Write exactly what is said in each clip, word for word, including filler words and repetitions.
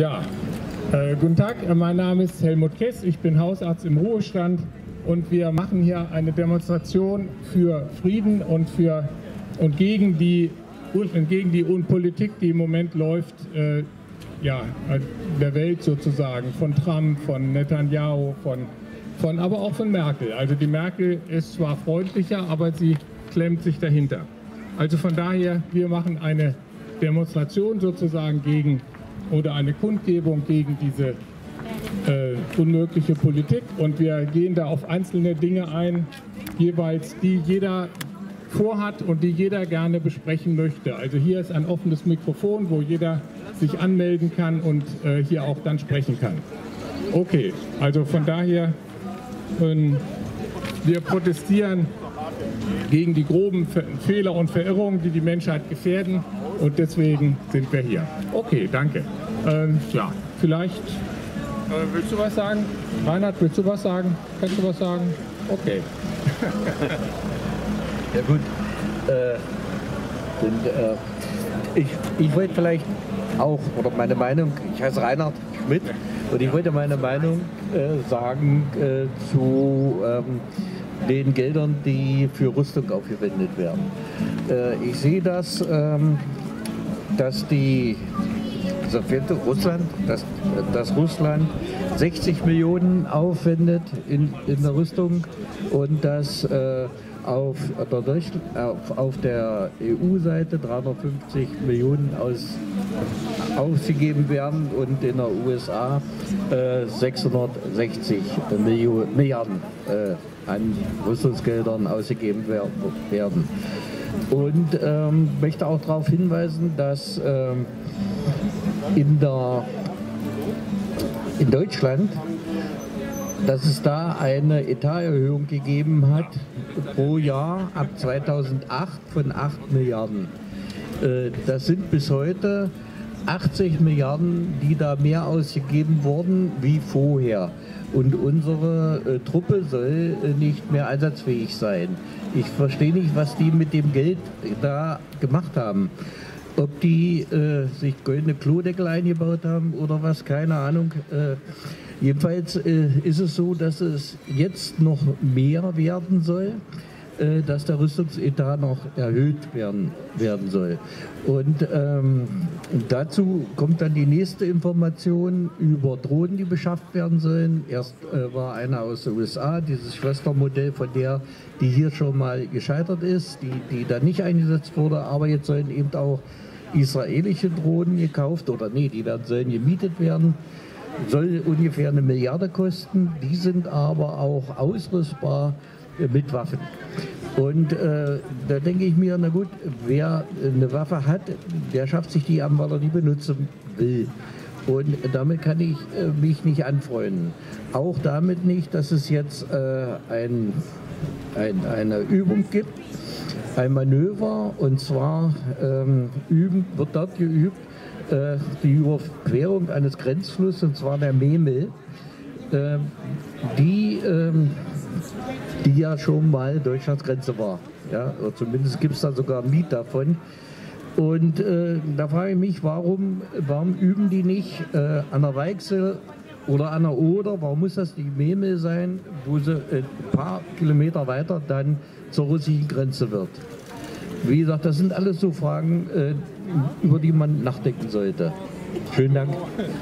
Ja, äh, guten Tag, mein Name ist Helmut Kess, ich bin Hausarzt im Ruhestand und wir machen hier eine Demonstration für Frieden und, für, und gegen die, und gegen die Politik, die im Moment läuft, äh, ja, der Welt sozusagen, von Trump, von Netanyahu, von, von, aber auch von Merkel. Also die Merkel ist zwar freundlicher, aber sie klemmt sich dahinter. Also von daher, wir machen eine Demonstration sozusagen gegen oder eine Kundgebung gegen diese äh, unmögliche Politik und wir gehen da auf einzelne Dinge ein, jeweils die jeder vorhat und die jeder gerne besprechen möchte. Also hier ist ein offenes Mikrofon, wo jeder sich anmelden kann und äh, hier auch dann sprechen kann. Okay, also von daher, ähm, wir protestieren gegen die groben Fehler und Verirrungen, die die Menschheit gefährden und deswegen sind wir hier. Okay, danke. Ähm, ja, vielleicht äh, willst du was sagen? Reinhard, willst du was sagen? Kannst du was sagen? Okay. Ja gut, äh, und, äh, ich, ich wollte vielleicht auch, oder meine Meinung, ich heiße Reinhard Schmidt und ich wollte meine Meinung äh, sagen äh, zu ähm, den Geldern, die für Rüstung aufgewendet werden. Äh, ich sehe das, ähm, dass die Sowjet Russland, dass, dass Russland sechzig Millionen aufwendet in, in der Rüstung und dass äh, auf, der auf, auf der E U-Seite dreihundertfünfzig Millionen aus, ausgegeben werden und in der U S A äh, sechshundertsechzig Millionen, Milliarden äh, an Rüstungsgeldern ausgegeben werden. Und ähm, möchte auch darauf hinweisen, dass ähm, in, der, in Deutschland, dass es da eine Etaterhöhung gegeben hat pro Jahr ab zweitausendacht von acht Milliarden. Äh, das sind bis heute achtzig Milliarden, die da mehr ausgegeben wurden wie vorher. Und unsere äh, Truppe soll äh, nicht mehr einsatzfähig sein. Ich verstehe nicht, was die mit dem Geld da gemacht haben. Ob die äh, sich goldene Klodeckel eingebaut haben oder was, keine Ahnung. Äh, jedenfalls äh, ist es so, dass es jetzt noch mehr werden soll, äh, dass der Rüstungsetat noch erhöht werden, werden soll. Und ähm, dazu kommt dann die nächste Information über Drohnen, die beschafft werden sollen. Erst äh, war eine aus den U S A, dieses Schwestermodell von der, die hier schon mal gescheitert ist, die, die dann nicht eingesetzt wurde, aber jetzt sollen eben auch israelische Drohnen gekauft oder nee, die dann sollen gemietet werden. Soll ungefähr eine Milliarde kosten, die sind aber auch ausrüstbar äh, mit Waffen. Und äh, da denke ich mir, na gut, wer eine Waffe hat, der schafft sich die an, weil er die benutzen will. Und damit kann ich äh, mich nicht anfreunden. Auch damit nicht, dass es jetzt äh, ein, ein, eine Übung gibt, ein Manöver, und zwar ähm, üben, wird dort geübt, äh, die Überquerung eines Grenzflusses, und zwar der Memel, äh, die, äh, die ja schon mal Deutschlands Grenze war. Ja? Oder zumindest gibt es da sogar ein Lied davon. Und äh, da frage ich mich, warum, warum üben die nicht äh, an der Weichsel oder an der Oder? Warum muss das die Memel sein, wo sie äh, ein paar Kilometer weiter dann zur russischen Grenze wird? Wie gesagt, das sind alles so Fragen, äh, über die man nachdenken sollte. Schönen Dank.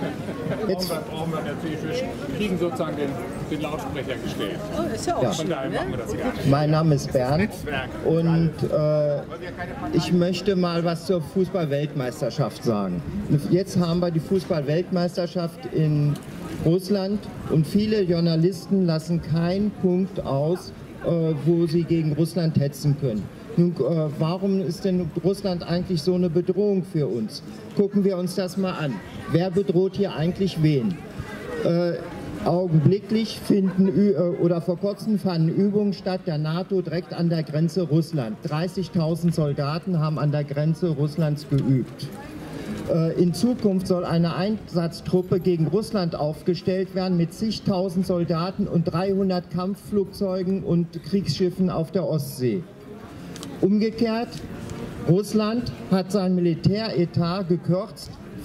Jetzt brauchen wir natürlich, wir kriegen sozusagen den, den Lautsprecher gestellt. Oh, ist ja auch Ja. schön, Von daher ne? machen wir das gar nicht. Mein Name ist Bernd und äh, ich möchte mal was zur Fußball-Weltmeisterschaft sagen. Jetzt haben wir die Fußball-Weltmeisterschaft in Russland und viele Journalisten lassen keinen Punkt aus, äh, wo sie gegen Russland hetzen können. Nun, äh, warum ist denn Russland eigentlich so eine Bedrohung für uns? Gucken wir uns das mal an. Wer bedroht hier eigentlich wen? Äh, augenblicklich finden Ü äh, oder vor kurzem fanden Übungen statt der NATO direkt an der Grenze Russland. dreißigtausend Soldaten haben an der Grenze Russlands geübt. Äh, in Zukunft soll eine Einsatztruppe gegen Russland aufgestellt werden mit zigtausend Soldaten und dreihundert Kampfflugzeugen und Kriegsschiffen auf der Ostsee. Umgekehrt, Russland hat sein Militäretat gekürzt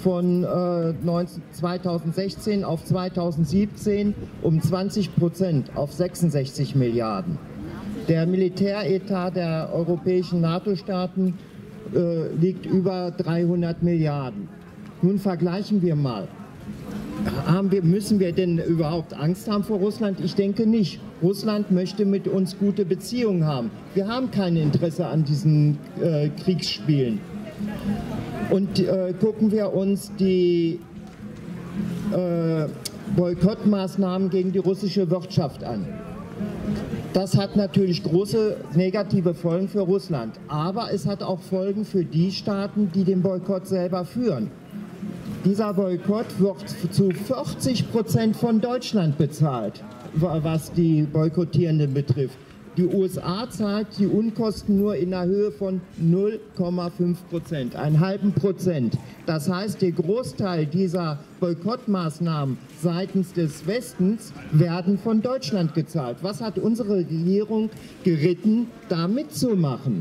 von äh, zweitausendsechzehn auf zweitausendsiebzehn um zwanzig Prozent auf sechsundsechzig Milliarden. Der Militäretat der europäischen NATO-Staaten äh, liegt über dreihundert Milliarden. Nun vergleichen wir mal. Haben wir, müssen wir denn überhaupt Angst haben vor Russland? Ich denke nicht. Russland möchte mit uns gute Beziehungen haben. Wir haben kein Interesse an diesen äh, Kriegsspielen. Und äh, gucken wir uns die äh, Boykottmaßnahmen gegen die russische Wirtschaft an. Das hat natürlich große negative Folgen für Russland, aber es hat auch Folgen für die Staaten, die den Boykott selber führen. Dieser Boykott wird zu vierzig Prozent von Deutschland bezahlt, was die Boykottierenden betrifft. Die U S A zahlt die Unkosten nur in der Höhe von null Komma fünf Prozent, einen halben Prozent. Das heißt, der Großteil dieser Boykottmaßnahmen seitens des Westens werden von Deutschland gezahlt. Was hat unsere Regierung geritten, da mitzumachen?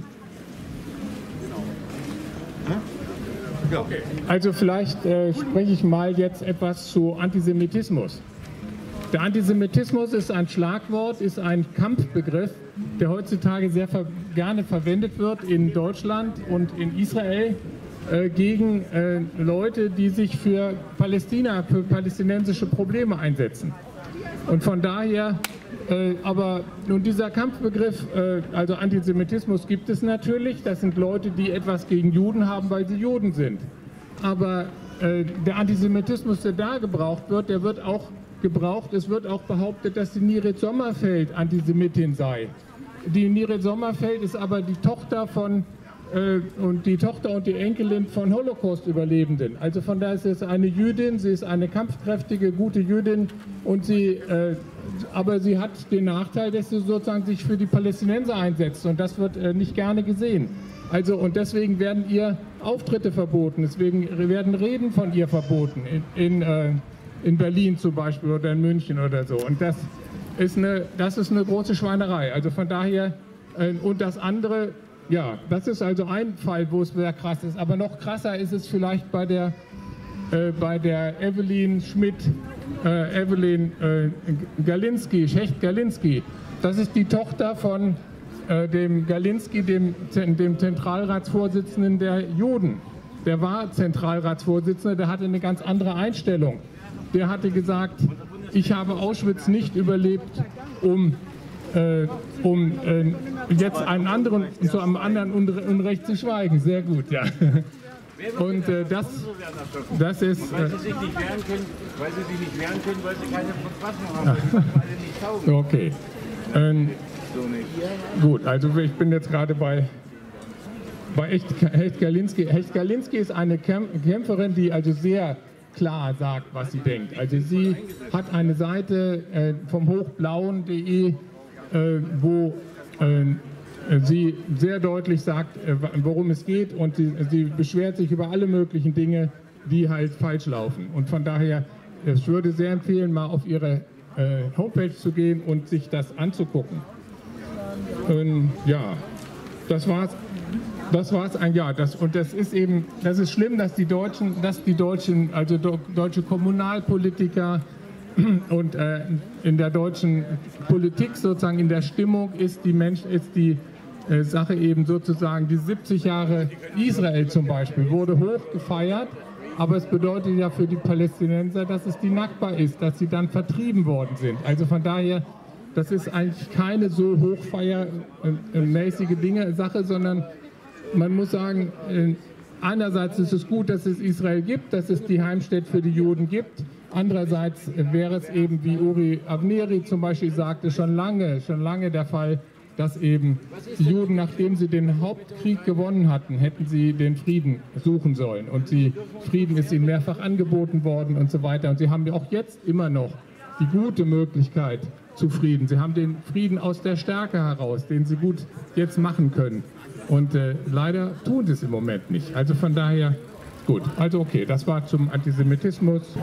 Also vielleicht äh, spreche ich mal jetzt etwas zu Antisemitismus. Der Antisemitismus ist ein Schlagwort, ist ein Kampfbegriff, der heutzutage sehr ver gerne verwendet wird in Deutschland und in Israel äh, gegen äh, Leute, die sich für Palästina, für palästinensische Probleme einsetzen. Und von daher, äh, aber nun dieser Kampfbegriff, äh, also Antisemitismus gibt es natürlich, das sind Leute, die etwas gegen Juden haben, weil sie Juden sind. Aber äh, der Antisemitismus, der da gebraucht wird, der wird auch gebraucht. Es wird auch behauptet, dass die Nirit Sommerfeld Antisemitin sei. Die Nirit Sommerfeld ist aber die Tochter von äh, und die Tochter und die Enkelin von Holocaust-Überlebenden. Also von daher ist es eine Jüdin, sie ist eine kampfkräftige, gute Jüdin und sie, äh, aber sie hat den Nachteil, dass sie sozusagen sich für die Palästinenser einsetzt und das wird äh, nicht gerne gesehen. Also und deswegen werden ihr Auftritte verboten, deswegen werden Reden von ihr verboten in, in äh, in Berlin zum Beispiel oder in München oder so. Und das ist eine, das ist eine große Schweinerei. Also von daher, äh, und das andere, ja, das ist also ein Fall, wo es sehr krass ist. Aber noch krasser ist es vielleicht bei der, äh, bei der Evelyn Schmidt, äh, Evelyn äh, Galinski, Schecht-Galinski. Das ist die Tochter von äh, dem Galinski, dem, dem Zentralratsvorsitzenden der Juden. Der war Zentralratsvorsitzender, der hatte eine ganz andere Einstellung. Der hatte gesagt, ich habe Auschwitz nicht überlebt, um, äh, um äh, jetzt einen anderen, zu einem anderen Unrecht zu schweigen. Sehr gut, ja. Und äh, das, das ist... Äh, weil sie sich nicht wehren können, weil sie sich nicht wehren können, weil sie keine Waffen haben, weil sie nicht taugen. Okay. Ähm, gut, also ich bin jetzt gerade bei... Bei Hecht-Galinski. Hecht-Galinski ist eine Kämpferin, die also sehr klar sagt, was sie denkt. Also sie hat eine Seite äh, vom hochblauen punkt de, äh, wo äh, sie sehr deutlich sagt, äh, worum es geht und sie, sie beschwert sich über alle möglichen Dinge, die halt falsch laufen. Und von daher, ich würde sehr empfehlen, mal auf ihre äh, Homepage zu gehen und sich das anzugucken. Ähm, ja, das war's. Das war es ein Jahr. Das, und das ist eben, das ist schlimm, dass die Deutschen, dass die Deutschen, also do, deutsche Kommunalpolitiker und äh, in der deutschen Politik sozusagen in der Stimmung ist die Mensch, ist die äh, Sache eben sozusagen die siebzig Jahre Israel zum Beispiel wurde hoch gefeiert, aber es bedeutet ja für die Palästinenser, dass es die Nakba ist, dass sie dann vertrieben worden sind. Also von daher, das ist eigentlich keine so hochfeiermäßige Dinge, Sache, sondern man muss sagen, einerseits ist es gut, dass es Israel gibt, dass es die Heimstätte für die Juden gibt. Andererseits wäre es eben, wie Uri Avneri zum Beispiel sagte, schon lange, schon lange der Fall, dass eben die Juden, nachdem sie den Hauptkrieg gewonnen hatten, hätten sie den Frieden suchen sollen. Und sie, Frieden ist ihnen mehrfach angeboten worden und so weiter. Und sie haben auch jetzt immer noch die gute Möglichkeit zu Frieden. Sie haben den Frieden aus der Stärke heraus, den sie gut jetzt machen können. Und äh, leider tun sie es im Moment nicht. Also von daher, gut. Also okay, das war zum Antisemitismus.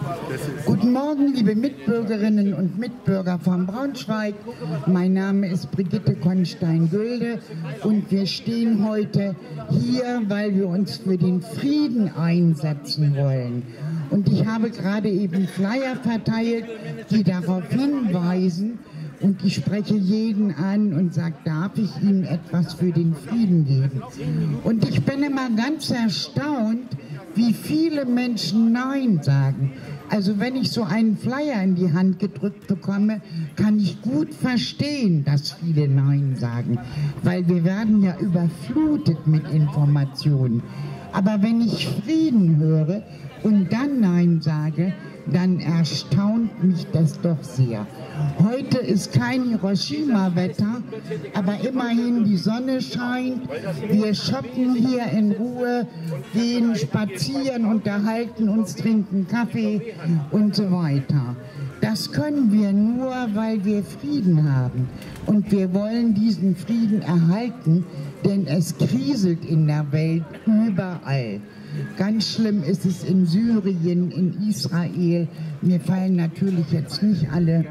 Guten Morgen, liebe Mitbürgerinnen und Mitbürger von Braunschweig. Mein Name ist Brigitte Konstein-Gülde und wir stehen heute hier, weil wir uns für den Frieden einsetzen wollen. Und ich habe gerade eben Flyer verteilt, die darauf hinweisen, und ich spreche jeden an und sage, darf ich Ihnen etwas für den Frieden geben? Und ich bin immer ganz erstaunt, wie viele Menschen Nein sagen. Also wenn ich so einen Flyer in die Hand gedrückt bekomme, kann ich gut verstehen, dass viele Nein sagen, weil wir werden ja überflutet mit Informationen. Aber wenn ich Frieden höre und dann Nein sage, dann erstaunt mich das doch sehr. Heute ist kein Hiroshima-Wetter, aber immerhin die Sonne scheint. Wir shoppen hier in Ruhe, gehen spazieren, unterhalten uns, trinken Kaffee und so weiter. Das können wir nur, weil wir Frieden haben. Und wir wollen diesen Frieden erhalten, denn es kriselt in der Welt überall. Ganz schlimm ist es in Syrien, in Israel. Mir fallen natürlich jetzt nicht alle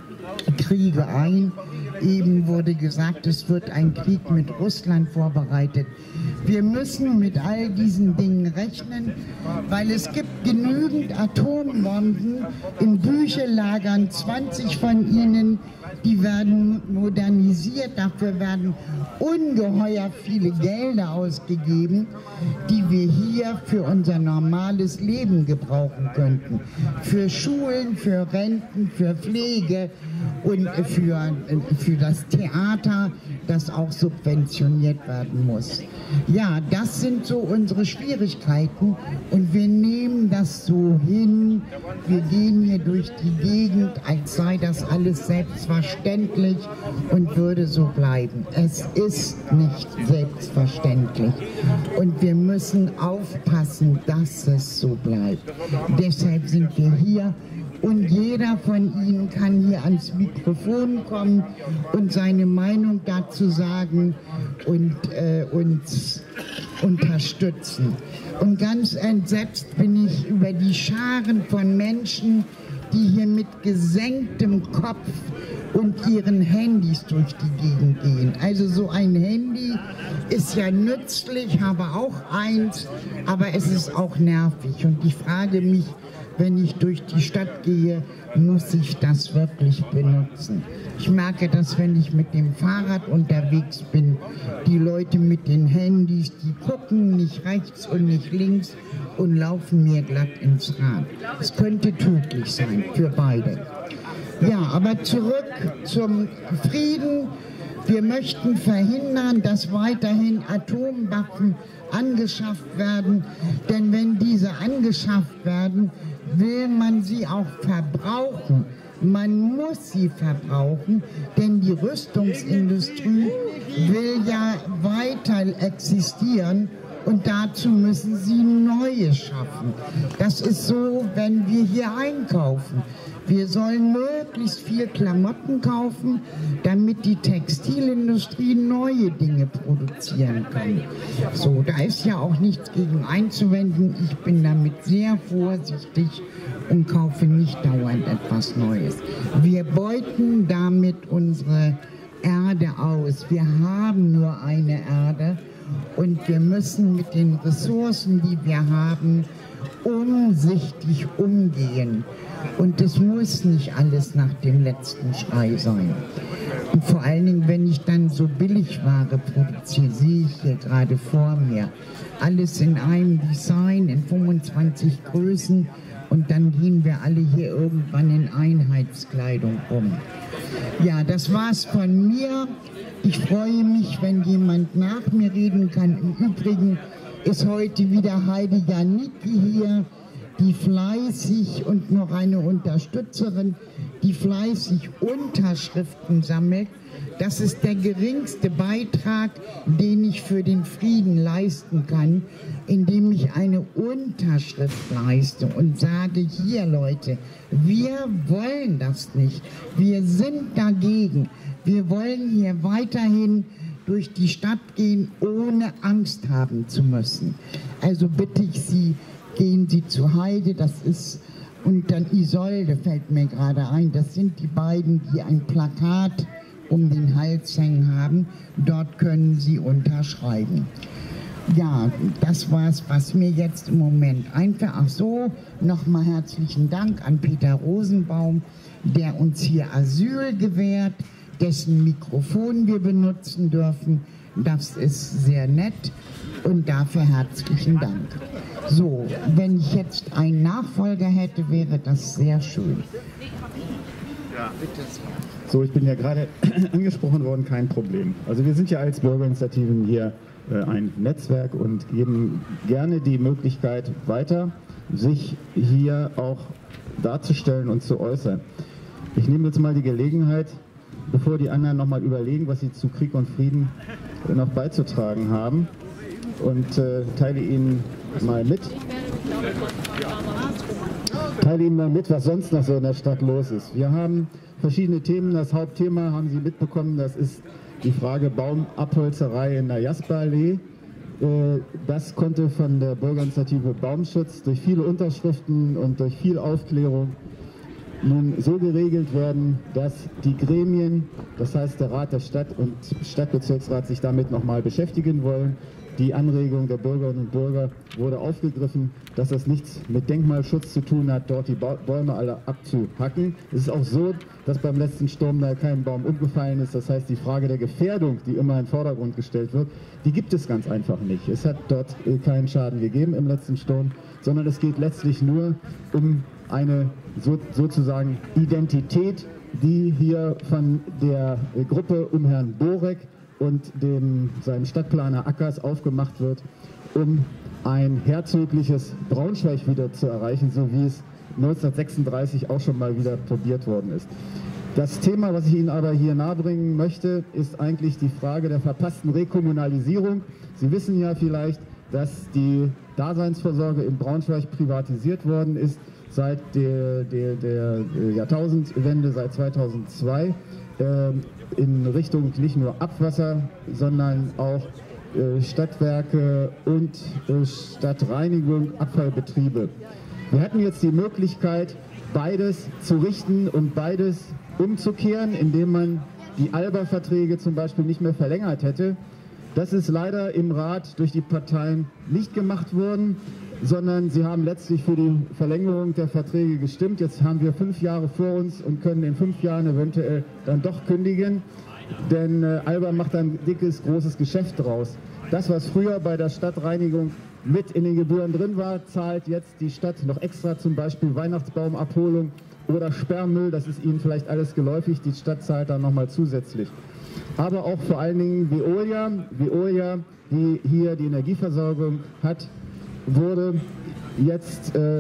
Kriege ein. Eben wurde gesagt, es wird ein Krieg mit Russland vorbereitet. Wir müssen mit all diesen Dingen rechnen, weil es gibt genügend Atombomben in Büchellagern, zwanzig von ihnen, die werden modernisiert, dafür werden ungeheuer viele Gelder ausgegeben, die wir hier für unser normales Leben gebrauchen könnten. Für Schulen, für Renten, für Pflege und für, für das Theater, das auch subventioniert werden muss. Ja, das sind so unsere Schwierigkeiten und wir nehmen das so hin. Wir gehen hier durch die Gegend, als sei das alles selbstverständlich und würde so bleiben. Es ist nicht selbstverständlich und wir müssen aufpassen, dass es so bleibt. Deshalb sind wir hier. Und jeder von Ihnen kann hier ans Mikrofon kommen und seine Meinung dazu sagen und äh, uns unterstützen. Und ganz entsetzt bin ich über die Scharen von Menschen, die hier mit gesenktem Kopf und ihren Handys durch die Gegend gehen. Also so ein Handy ist ja nützlich, habe auch eins, aber es ist auch nervig. Und ich frage mich, wenn ich durch die Stadt gehe, muss ich das wirklich benutzen. Ich merke das, wenn ich mit dem Fahrrad unterwegs bin. Die Leute mit den Handys, die gucken nicht rechts und nicht links und laufen mir glatt ins Rad. Es könnte tödlich sein für beide. Ja, aber zurück zum Frieden. Wir möchten verhindern, dass weiterhin Atomwaffen angeschafft werden, denn wenn diese angeschafft werden, will man sie auch verbrauchen. Man muss sie verbrauchen, denn die Rüstungsindustrie will ja weiter existieren und dazu müssen sie neue schaffen. Das ist so, wenn wir hier einkaufen. Wir sollen möglichst viel Klamotten kaufen, damit die Textilindustrie neue Dinge produzieren kann. So, da ist ja auch nichts gegen einzuwenden. Ich bin damit sehr vorsichtig und kaufe nicht dauernd etwas Neues. Wir beuten damit unsere Erde aus. Wir haben nur eine Erde und wir müssen mit den Ressourcen, die wir haben, umsichtig umgehen. Und es muss nicht alles nach dem letzten Schrei sein. Und vor allen Dingen, wenn ich dann so Billigware produziere, sehe ich hier gerade vor mir, alles in einem Design, in fünfundzwanzig Größen und dann gehen wir alle hier irgendwann in Einheitskleidung rum. Ja, das war's von mir. Ich freue mich, wenn jemand nach mir reden kann. Im Übrigen ist heute wieder Heidi Janicki hier, die fleißig und noch eine Unterstützerin, die fleißig Unterschriften sammelt. Das ist der geringste Beitrag, den ich für den Frieden leisten kann, indem ich eine Unterschrift leiste und sage, hier Leute, wir wollen das nicht, wir sind dagegen, wir wollen hier weiterhin durch die Stadt gehen, ohne Angst haben zu müssen. Also bitte ich Sie, gehen Sie zu Heide, das ist Und dann Isolde fällt mir gerade ein. Das sind die beiden, die ein Plakat um den Hals hängen haben. Dort können Sie unterschreiben. Ja, das war's, was mir jetzt im Moment einfällt. Ach so, nochmal herzlichen Dank an Peter Rosenbaum, der uns hier Asyl gewährt, dessen Mikrofon wir benutzen dürfen. Das ist sehr nett und dafür herzlichen Dank. So, wenn ich jetzt einen Nachfolger hätte, wäre das sehr schön. So, ich bin ja gerade angesprochen worden, kein Problem. Also wir sind ja als Bürgerinitiativen hier äh, ein Netzwerk und geben gerne die Möglichkeit weiter, sich hier auch darzustellen und zu äußern. Ich nehme jetzt mal die Gelegenheit, bevor die anderen nochmal überlegen, was sie zu Krieg und Frieden noch beizutragen haben, und äh, teile Ihnen mal mit. Teile Ihnen mal mit, was sonst noch so in der Stadt los ist. Wir haben verschiedene Themen. Das Hauptthema haben Sie mitbekommen, das ist die Frage Baumabholzerei in der Jasperallee. Das konnte von der Bürgerinitiative Baumschutz durch viele Unterschriften und durch viel Aufklärung nun so geregelt werden, dass die Gremien, das heißt der Rat der Stadt und Stadtbezirksrat, sich damit nochmal beschäftigen wollen. Die Anregung der Bürgerinnen und Bürger wurde aufgegriffen, dass das nichts mit Denkmalschutz zu tun hat, dort die Bäume alle abzuhacken. Es ist auch so, dass beim letzten Sturm da kein Baum umgefallen ist. Das heißt, die Frage der Gefährdung, die immer in den Vordergrund gestellt wird, die gibt es ganz einfach nicht. Es hat dort keinen Schaden gegeben im letzten Sturm, sondern es geht letztlich nur um eine so, sozusagen Identität, die hier von der Gruppe um Herrn Borek und dem, seinem Stadtplaner Ackers aufgemacht wird, um ein herzogliches Braunschweig wieder zu erreichen, so wie es neunzehnhundertsechsunddreißig auch schon mal wieder probiert worden ist. Das Thema, was ich Ihnen aber hier nahebringen möchte, ist eigentlich die Frage der verpassten Rekommunalisierung. Sie wissen ja vielleicht, dass die Daseinsvorsorge in Braunschweig privatisiert worden ist seit der, der, der Jahrtausendwende, seit zweitausendzwei. In Richtung nicht nur Abwasser, sondern auch äh, Stadtwerke und äh, Stadtreinigung, Abfallbetriebe. Wir hatten jetzt die Möglichkeit, beides zu richten und beides umzukehren, indem man die Alba-Verträge zum Beispiel nicht mehr verlängert hätte. Das ist leider im Rat durch die Parteien nicht gemacht worden, sondern sie haben letztlich für die Verlängerung der Verträge gestimmt. Jetzt haben wir fünf Jahre vor uns und können in fünf Jahren eventuell dann doch kündigen, denn äh, Alba macht ein dickes, großes Geschäft draus. Das, was früher bei der Stadtreinigung mit in den Gebühren drin war, zahlt jetzt die Stadt noch extra, zum Beispiel Weihnachtsbaumabholung oder Sperrmüll, das ist Ihnen vielleicht alles geläufig, die Stadt zahlt dann nochmal zusätzlich. Aber auch vor allen Dingen Veolia, Veolia, die hier die Energieversorgung hat, wurde jetzt äh,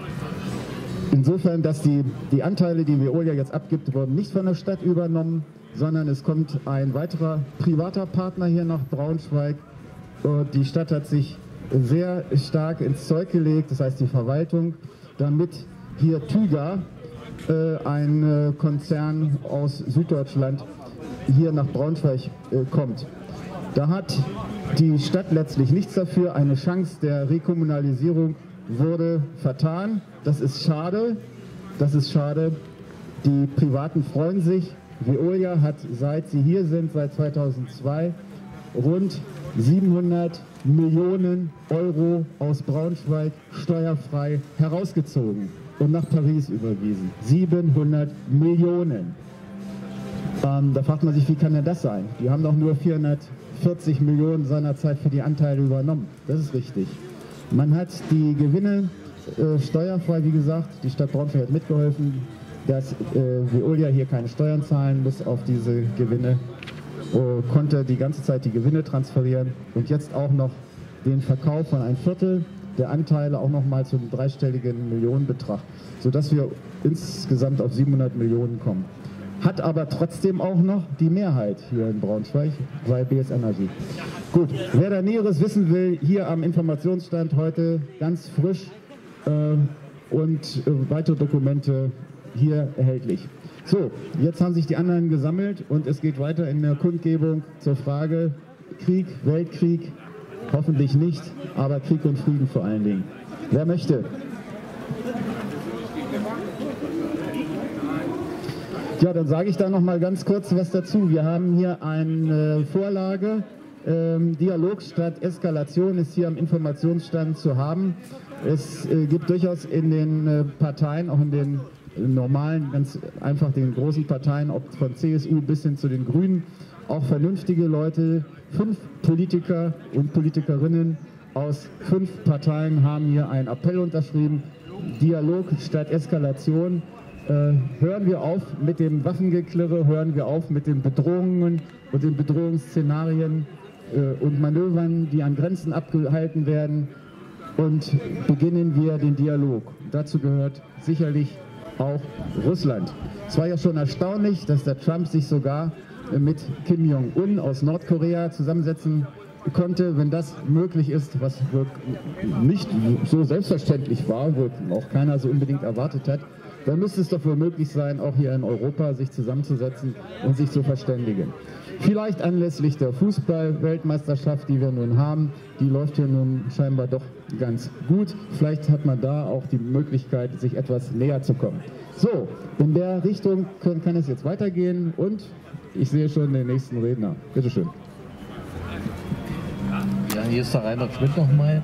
insofern, dass die, die Anteile, die Veolia jetzt abgibt, wurden nicht von der Stadt übernommen, sondern es kommt ein weiterer privater Partner hier nach Braunschweig. Und die Stadt hat sich sehr stark ins Zeug gelegt, das heißt die Verwaltung, damit hier Tüga, äh, ein äh, Konzern aus Süddeutschland, hier nach Braunschweig äh, kommt. Da hat die Stadt letztlich nichts dafür. Eine Chance der Rekommunalisierung wurde vertan. Das ist schade. Das ist schade. Die Privaten freuen sich. Veolia hat, seit sie hier sind, seit zweitausendzwei, rund siebenhundert Millionen Euro aus Braunschweig steuerfrei herausgezogen und nach Paris überwiesen. siebenhundert Millionen. Ähm, da fragt man sich, wie kann denn das sein? Die haben doch nur vierhundertvierzig Millionen seinerzeit für die Anteile übernommen. Das ist richtig. Man hat die Gewinne äh, steuerfrei, wie gesagt, die Stadt Braunschweig hat mitgeholfen, dass äh, Veolia hier keine Steuern zahlen muss auf diese Gewinne, äh, konnte die ganze Zeit die Gewinne transferieren und jetzt auch noch den Verkauf von ein Viertel der Anteile auch noch mal zu einem dreistelligen Millionenbetrag, sodass wir insgesamt auf siebenhundert Millionen kommen. Hat aber trotzdem auch noch die Mehrheit hier in Braunschweig bei B S Energy. Gut, wer da Näheres wissen will, hier am Informationsstand heute ganz frisch äh, und äh, weitere Dokumente hier erhältlich. So, jetzt haben sich die anderen gesammelt und es geht weiter in der Kundgebung zur Frage Krieg, Weltkrieg, hoffentlich nicht, aber Krieg und Frieden vor allen Dingen. Wer möchte? Ja, dann sage ich da noch mal ganz kurz was dazu. Wir haben hier eine Vorlage. Ähm, Dialog statt Eskalation ist hier am Informationsstand zu haben. Es äh, gibt durchaus in den äh, Parteien, auch in den äh, normalen, ganz einfach den großen Parteien, ob von C S U bis hin zu den Grünen, auch vernünftige Leute. Fünf Politiker und Politikerinnen aus fünf Parteien haben hier einen Appell unterschrieben. Dialog statt Eskalation. Äh, hören wir auf mit dem Waffengeklirre, hören wir auf mit den Bedrohungen und den Bedrohungsszenarien äh, und Manövern, die an Grenzen abgehalten werden, und beginnen wir den Dialog. Dazu gehört sicherlich auch Russland. Es war ja schon erstaunlich, dass der Trump sich sogar äh, mit Kim Jong-un aus Nordkorea zusammensetzen konnte. Wenn das möglich ist, was nicht so selbstverständlich war, wo auch keiner so unbedingt erwartet hat, dann müsste es doch wohl möglich sein, auch hier in Europa sich zusammenzusetzen und sich zu verständigen. Vielleicht anlässlich der Fußball-Weltmeisterschaft, die wir nun haben, die läuft hier nun scheinbar doch ganz gut. Vielleicht hat man da auch die Möglichkeit, sich etwas näher zu kommen. So, in der Richtung kann, kann es jetzt weitergehen, und ich sehe schon den nächsten Redner. Bitte schön. Ja, hier ist der Reinhard Schmidt nochmal.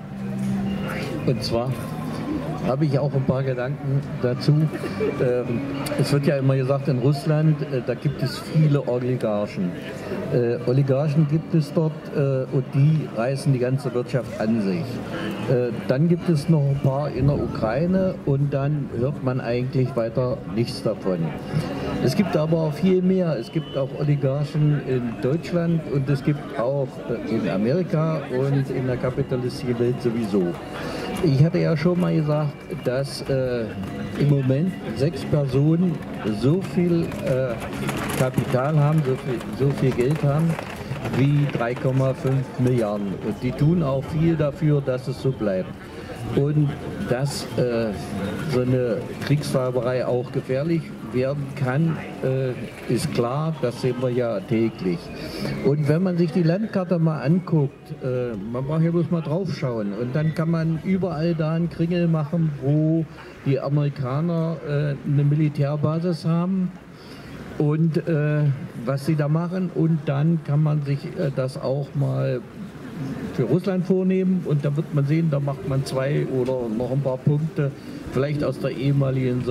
Und zwar habe ich auch ein paar Gedanken dazu. Ähm, es wird ja immer gesagt, in Russland, äh, da gibt es viele Oligarchen. Äh, Oligarchen gibt es dort äh, und die reißen die ganze Wirtschaft an sich. Äh, dann gibt es noch ein paar in der Ukraine und dann hört man eigentlich weiter nichts davon. Es gibt aber auch viel mehr. Es gibt auch Oligarchen in Deutschland und es gibt auch äh, in Amerika und in der kapitalistischen Welt sowieso. Ich hatte ja schon mal gesagt, dass äh, im Moment sechs Personen so viel äh, Kapital haben, so viel, so viel Geld haben, wie drei Komma fünf Milliarden. Und die tun auch viel dafür, dass es so bleibt. Und dass äh, so eine Kriegstreiberei auch gefährlich werden kann, äh, ist klar, das sehen wir ja täglich. Und wenn man sich die Landkarte mal anguckt, äh, man braucht ja bloß mal drauf schauen, und dann kann man überall da einen Kringel machen, wo die Amerikaner äh, eine Militärbasis haben und äh, was sie da machen, und dann kann man sich äh, das auch mal für Russland vornehmen, und da wird man sehen, da macht man zwei oder noch ein paar Punkte, vielleicht aus der ehemaligen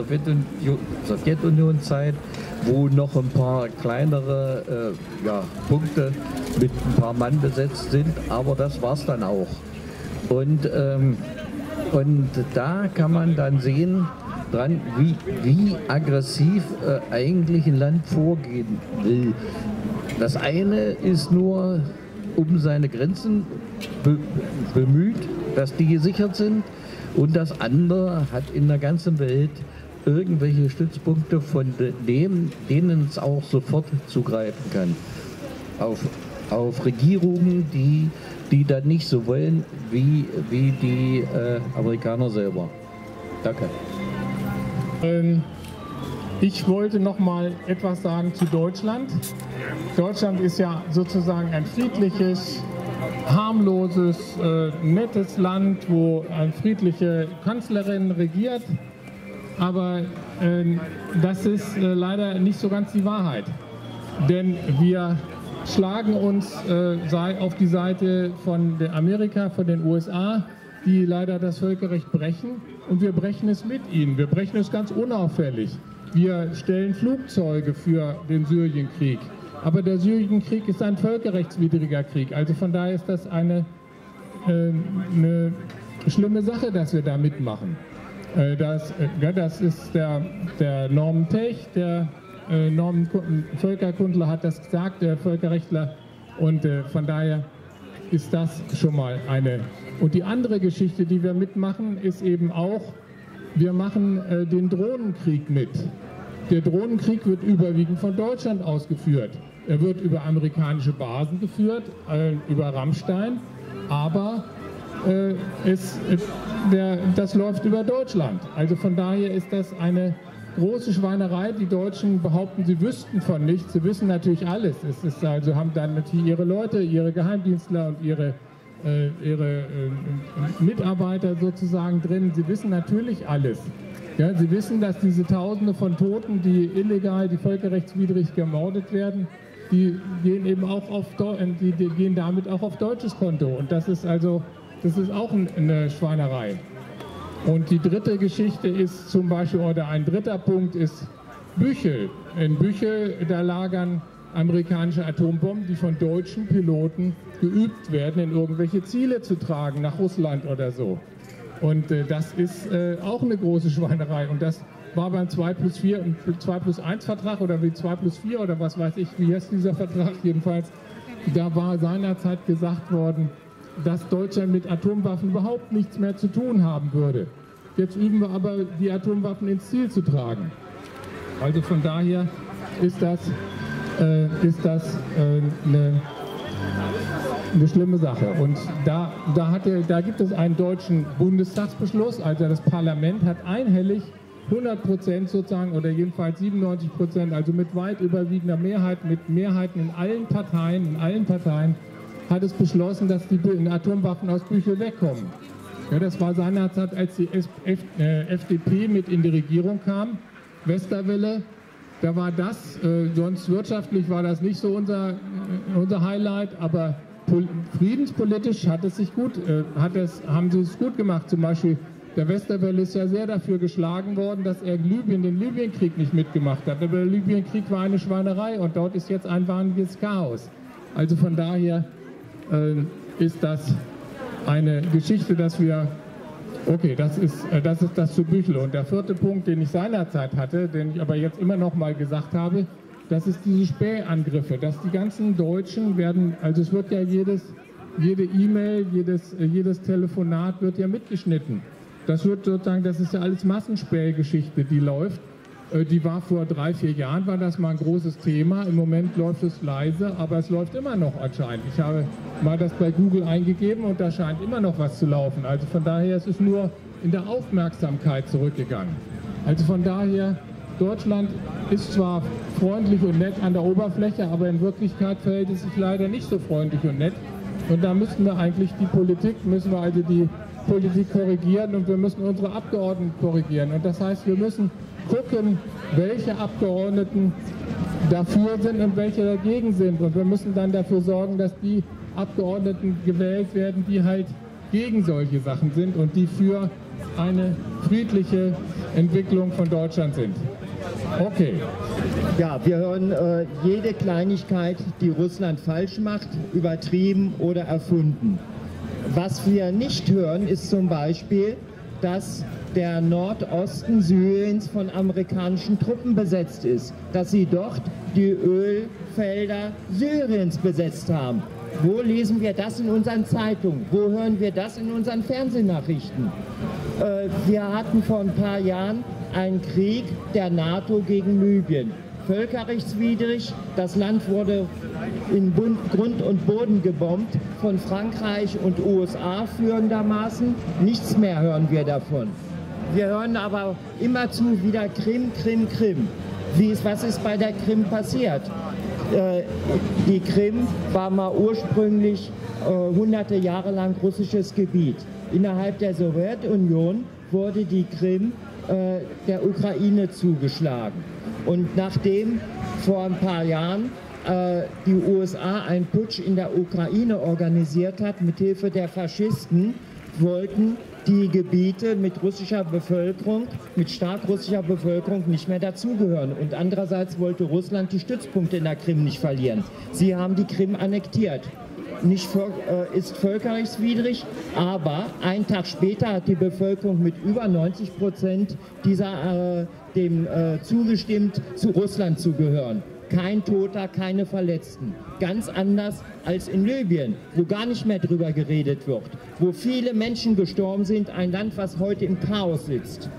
Sowjetunion-Zeit, wo noch ein paar kleinere äh, ja, Punkte mit ein paar Mann besetzt sind, aber das war es dann auch. Und, ähm, und da kann man dann sehen, dran, wie, wie aggressiv äh, eigentlich ein Land vorgehen will. Das eine ist nur um seine Grenzen be bemüht, dass die gesichert sind, und das andere hat in der ganzen Welt irgendwelche Stützpunkte, von dem, denen es auch sofort zugreifen kann. Auf, auf Regierungen, die, die dann nicht so wollen wie, wie die äh, Amerikaner selber. Danke. Ähm, ich wollte noch mal etwas sagen zu Deutschland. Deutschland ist ja sozusagen ein friedliches, harmloses, äh, nettes Land, wo eine friedliche Kanzlerin regiert. Aber äh, das ist äh, leider nicht so ganz die Wahrheit. Denn wir schlagen uns äh, auf die Seite von Amerika, von den U S A, die leider das Völkerrecht brechen. Und wir brechen es mit ihnen. Wir brechen es ganz unauffällig. Wir stellen Flugzeuge für den Syrienkrieg. Aber der Syrienkrieg ist ein völkerrechtswidriger Krieg. Also von daher ist das eine, äh, eine schlimme Sache, dass wir da mitmachen. Äh, das, äh, ja, das ist der, der Norman Tech, der äh, Norman Völkerkundler hat das gesagt, der Völkerrechtler. Und äh, von daher ist das schon mal eine. Und die andere Geschichte, die wir mitmachen, ist eben auch, wir machen äh, den Drohnenkrieg mit. Der Drohnenkrieg wird überwiegend von Deutschland ausgeführt. Er wird über amerikanische Basen geführt, äh, über Rammstein, aber äh, es, äh, der, das läuft über Deutschland. Also von daher ist das eine große Schweinerei. Die Deutschen behaupten, sie wüssten von nichts. Sie wissen natürlich alles. Es ist also, haben dann natürlich ihre Leute, ihre Geheimdienstler und ihre, äh, ihre äh, Mitarbeiter sozusagen drin. Sie wissen natürlich alles. Ja, Sie wissen, dass diese Tausende von Toten, die illegal, die völkerrechtswidrig gemordet werden, die gehen eben auch auf, die, die gehen damit auch auf deutsches Konto. Und das ist also, das ist auch eine Schweinerei. Und die dritte Geschichte ist zum Beispiel, oder ein dritter Punkt ist Büchel. In Büchel, da lagern amerikanische Atombomben, die von deutschen Piloten geübt werden, in irgendwelche Ziele zu tragen, nach Russland oder so. Und äh, das ist äh, auch eine große Schweinerei. Und das war beim zwei plus vier und zwei plus eins Vertrag oder wie zwei plus vier oder was weiß ich, wie heißt dieser Vertrag jedenfalls. Da war seinerzeit gesagt worden, dass Deutschland mit Atomwaffen überhaupt nichts mehr zu tun haben würde. Jetzt üben wir aber, die Atomwaffen ins Ziel zu tragen. Also von daher ist das, äh, ist das äh, eine, eine schlimme Sache. Und da, da, hatte, da gibt es einen deutschen Bundestagsbeschluss, also das Parlament hat einhellig hundert Prozent sozusagen oder jedenfalls siebenundneunzig Prozent, also mit weit überwiegender Mehrheit, mit Mehrheiten in allen Parteien, in allen Parteien, hat es beschlossen, dass die Atomwaffen aus Büchel wegkommen. Ja, das war seinerzeit, als die F D P mit in die Regierung kam, Westerwelle, da war das, äh, sonst wirtschaftlich war das nicht so unser, äh, unser Highlight, aber friedenspolitisch hat es sich gut, äh, hat es, haben sie es gut gemacht. Zum Beispiel der Westerwelle ist ja sehr dafür geschlagen worden, dass er Libyen, den Libyenkrieg nicht mitgemacht hat. Aber der Libyenkrieg war eine Schweinerei und dort ist jetzt ein wahnsinniges Chaos. Also von daher äh, ist das eine Geschichte, dass wir, okay, das ist, äh, das ist das zu Büchel. Und der vierte Punkt, den ich seinerzeit hatte, den ich aber jetzt immer noch mal gesagt habe, das ist diese Spähangriffe, dass die ganzen Deutschen werden, also es wird ja jedes, jede E-Mail, jedes, äh, jedes Telefonat wird ja mitgeschnitten. Das wird sozusagen, das ist ja alles Massenspähgeschichte, die läuft. Die war vor drei, vier Jahren, war das mal ein großes Thema. Im Moment läuft es leise, aber es läuft immer noch anscheinend. Ich habe mal das bei Google eingegeben und da scheint immer noch was zu laufen. Also von daher ist es nur in der Aufmerksamkeit zurückgegangen. Also von daher, Deutschland ist zwar freundlich und nett an der Oberfläche, aber in Wirklichkeit verhält es sich leider nicht so freundlich und nett. Und da müssten wir eigentlich die Politik, müssen wir also die Politik korrigieren und wir müssen unsere Abgeordneten korrigieren. Und das heißt, wir müssen gucken, welche Abgeordneten dafür sind und welche dagegen sind. Und wir müssen dann dafür sorgen, dass die Abgeordneten gewählt werden, die halt gegen solche Sachen sind und die für eine friedliche Entwicklung von Deutschland sind. Okay. Ja, wir hören äh, jede Kleinigkeit, die Russland falsch macht, übertrieben oder erfunden. Was wir nicht hören, ist zum Beispiel, dass der Nordosten Syriens von amerikanischen Truppen besetzt ist, dass sie dort die Ölfelder Syriens besetzt haben. Wo lesen wir das in unseren Zeitungen? Wo hören wir das in unseren Fernsehnachrichten? Äh, wir hatten vor ein paar Jahren einen Krieg der NATO gegen Libyen. Völkerrechtswidrig, das Land wurde in Grund und Boden gebombt von Frankreich und U S A führendermaßen. Nichts mehr hören wir davon. Wir hören aber immerzu wieder Krim, Krim, Krim. Wie ist, was ist bei der Krim passiert? Äh, die Krim war mal ursprünglich äh, hunderte Jahre lang russisches Gebiet. Innerhalb der Sowjetunion wurde die Krim äh, der Ukraine zugeschlagen. Und nachdem vor ein paar Jahren äh, die U S A einen Putsch in der Ukraine organisiert hat, mit Hilfe der Faschisten, wollten die Gebiete mit russischer Bevölkerung, mit stark russischer Bevölkerung nicht mehr dazugehören. Und andererseits wollte Russland die Stützpunkte in der Krim nicht verlieren. Sie haben die Krim annektiert. Nicht äh, ist völkerrechtswidrig, aber einen Tag später hat die Bevölkerung mit über neunzig Prozent dieser, äh, dem äh, zugestimmt, zu Russland zu gehören. Kein Toter, keine Verletzten. Ganz anders als in Libyen, wo gar nicht mehr drüber geredet wird, wo viele Menschen gestorben sind, ein Land, was heute im Chaos sitzt.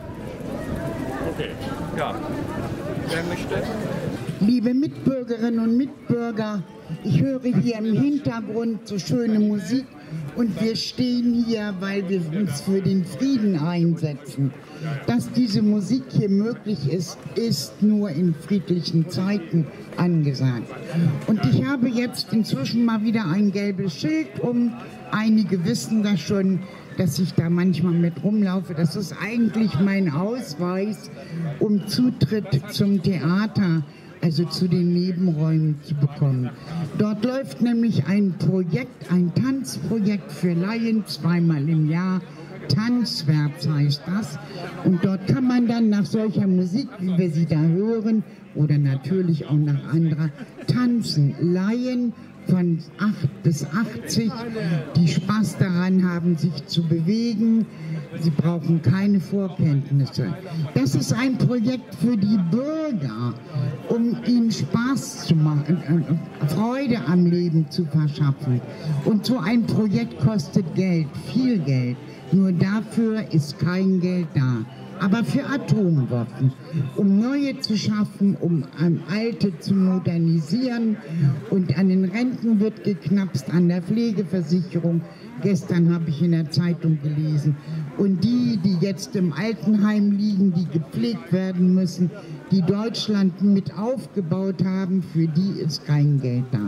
Okay, ja. Wer möchte? Liebe Mitbürgerinnen und Mitbürger, ich höre hier im Hintergrund so schöne Musik und wir stehen hier, weil wir uns für den Frieden einsetzen. Dass diese Musik hier möglich ist, ist nur in friedlichen Zeiten angesagt. Und ich habe jetzt inzwischen mal wieder ein gelbes Schild um. Einige wissen das schon. dass ich da manchmal mit rumlaufe. Das ist eigentlich mein Ausweis, um Zutritt zum Theater, also zu den Nebenräumen zu bekommen. Dort läuft nämlich ein Projekt, ein Tanzprojekt für Laien, zweimal im Jahr. Tanzwärts heißt das. Und dort kann man dann nach solcher Musik, wie wir sie da hören, oder natürlich auch nach anderer, tanzen. Laien von acht bis achtzig, die Spaß daran haben, sich zu bewegen. Sie brauchen keine Vorkenntnisse. Das ist ein Projekt für die Bürger, um ihnen Spaß zu machen, äh, Freude am Leben zu verschaffen. Und so ein Projekt kostet Geld, viel Geld. Nur dafür ist kein Geld da. Aber für Atomwaffen, um neue zu schaffen, um alte zu modernisieren. Und an den Renten wird geknapst, an der Pflegeversicherung. Gestern habe ich in der Zeitung gelesen. Und die, die jetzt im Altenheim liegen, die gepflegt werden müssen, die Deutschland mit aufgebaut haben, für die ist kein Geld da.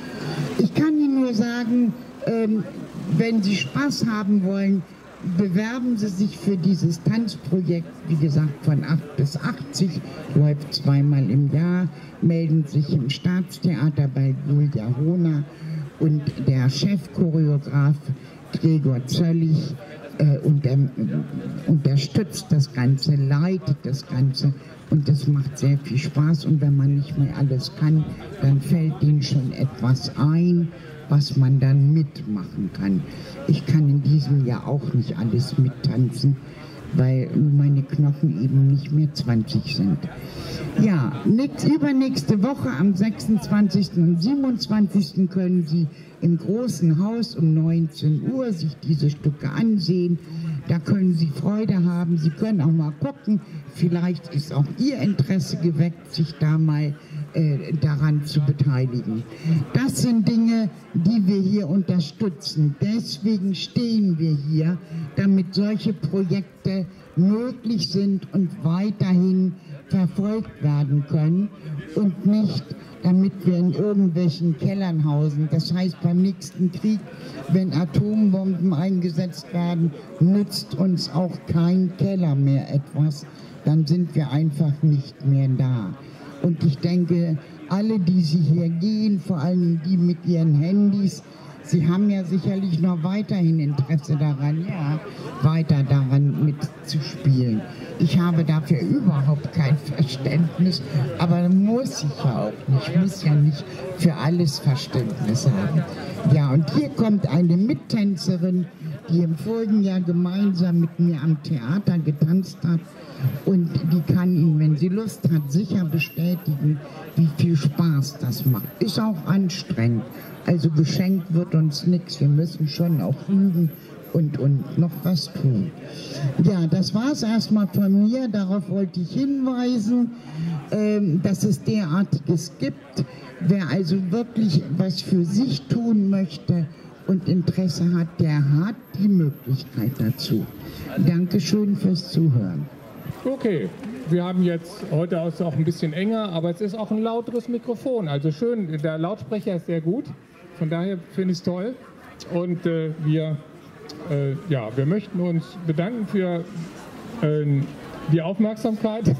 Ich kann Ihnen nur sagen, ähm, wenn Sie Spaß haben wollen, bewerben Sie sich für dieses Tanzprojekt, wie gesagt, von acht bis achtzig, läuft zweimal im Jahr, melden sich im Staatstheater bei Julia Hohner und der Chefchoreograf Gregor Zöllig äh, unter, unterstützt das Ganze, leitet das Ganze und es macht sehr viel Spaß und wenn man nicht mehr alles kann, dann fällt ihnen schon etwas ein, was man dann mitmachen kann. Ich kann in diesem Jahr auch nicht alles mittanzen, weil meine Knochen eben nicht mehr zwanzig sind. Ja, nächst, übernächste Woche am sechsundzwanzigsten und siebenundzwanzigsten können Sie im Großen Haus um neunzehn Uhr sich diese Stücke ansehen. Da können Sie Freude haben. Sie können auch mal gucken. Vielleicht ist auch Ihr Interesse geweckt, sich da mal äh, daran zu beteiligen. Das sind Dinge, die wir hier unterstützen. Deswegen stehen wir hier, damit solche Projekte möglich sind und weiterhin verfolgt werden können und nicht, damit wir in irgendwelchen Kellern hausen. Das heißt, beim nächsten Krieg, wenn Atombomben eingesetzt werden, nützt uns auch kein Keller mehr etwas. Dann sind wir einfach nicht mehr da. Und ich denke, alle, die Sie hier gehen, vor allem die mit ihren Handys, Sie haben ja sicherlich noch weiterhin Interesse daran, ja, weiter daran mitzuspielen. Ich habe dafür überhaupt kein Verständnis, aber muss ich ja auch nicht. Ich muss ja nicht für alles Verständnis haben. Ja, und hier kommt eine Mittänzerin, die im vorigen Jahr gemeinsam mit mir am Theater getanzt hat. Und die kann Ihnen, wenn sie Lust hat, sicher bestätigen, wie viel Spaß das macht. Ist auch anstrengend. Also geschenkt wird uns nichts. Wir müssen schon auch üben und, und noch was tun. Ja, das war es erstmal von mir. Darauf wollte ich hinweisen, ähm, dass es derartiges gibt. Wer also wirklich was für sich tun möchte und Interesse hat, der hat die Möglichkeit dazu. Dankeschön fürs Zuhören. Okay, wir haben jetzt, heute ist es auch ein bisschen enger, aber es ist auch ein lauteres Mikrofon. Also schön, der Lautsprecher ist sehr gut, von daher finde ich es toll. Und äh, wir, äh, ja, wir möchten uns bedanken für äh, die Aufmerksamkeit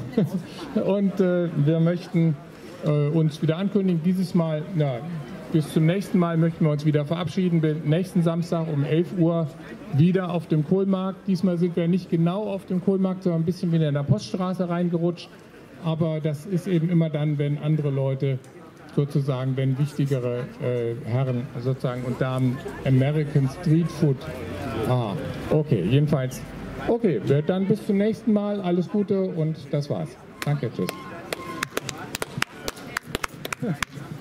und äh, wir möchten äh, uns wieder ankündigen, dieses Mal, na, bis zum nächsten Mal möchten wir uns wieder verabschieden. Nächsten Samstag um elf Uhr wieder auf dem Kohlmarkt. Diesmal sind wir nicht genau auf dem Kohlmarkt, sondern ein bisschen wieder in der Poststraße reingerutscht. Aber das ist eben immer dann, wenn andere Leute sozusagen, wenn wichtigere äh, Herren sozusagen und Damen American Street Food. Ah, okay, jedenfalls. Okay, dann bis zum nächsten Mal. Alles Gute und das war's. Danke, tschüss.